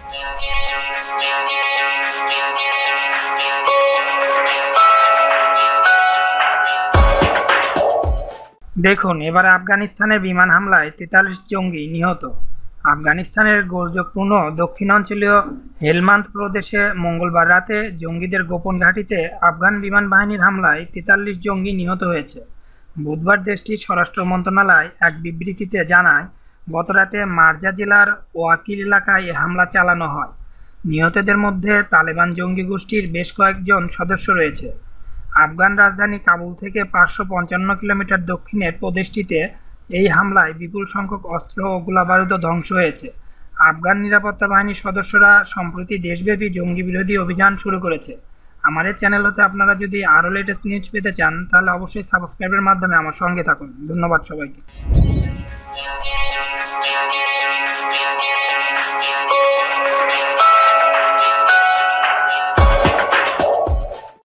দেখুন, এবারে আফগানিস্তানের বিমান হামলায় ৪৩ জঙ্গি নিহত। আফগানিস্তানের গোলযোগপূর্ণ দক্ষিণাঞ্চলীয় হেলমান্দ প্রদেশে মঙ্গলবার রাতে জঙ্গিদের গোপন ঘাঁটিতে আফগান বিমান বাহিনীর হামলায় ৪৩ জঙ্গি নিহত হয়েছে। বুধবার দেশটির স্বরাষ্ট্র মন্ত্রণালয় এক বিবৃতিতে জানায়, গতরাতে মারজা জেলার ওয়াকিল এলাকায় এ হামলা চালানো হয়। নিহতদের মধ্যে তালেবান জঙ্গি গোষ্ঠীর বেশ কয়েকজন সদস্য রয়েছে। আফগান রাজধানী কাবুল থেকে ৫৫৫ কিলোমিটার দক্ষিণের প্রদেশটিতে এই হামলায় বিপুল সংখ্যক অস্ত্র ও গোলাবারুদও ধ্বংস হয়েছে। আফগান নিরাপত্তা বাহিনীর সদস্যরা সম্প্রতি দেশব্যাপী জঙ্গি বিরোধী অভিযান শুরু করেছে। আমার এই চ্যানেল হতে আপনারা যদি আরও লেটেস্ট নিউজ পেতে চান, তাহলে অবশ্যই সাবস্ক্রাইবের মাধ্যমে আমার সঙ্গে থাকুন। ধন্যবাদ সবাইকে।